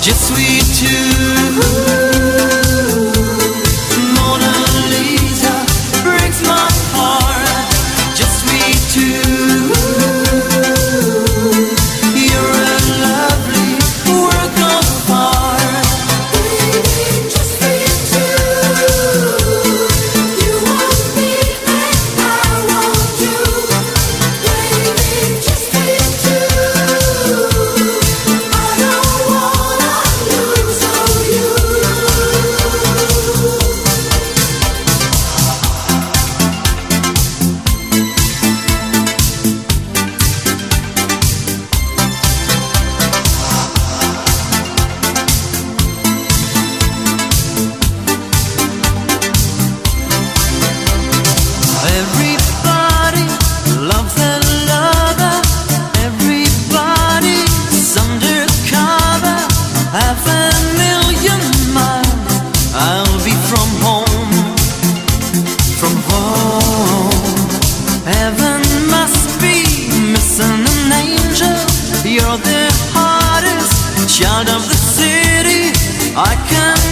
just we two. Mona Lisa breaks my heart, just we two. You're a lovely work of art, baby, just we two. You want me and I want you, baby, just we two. I don't wanna lose you. Everybody loves their lover. Everybody's undercover. Half a million miles I'll be from home, from home. Heaven must be missing an angel. You're the hardest child of the city. I can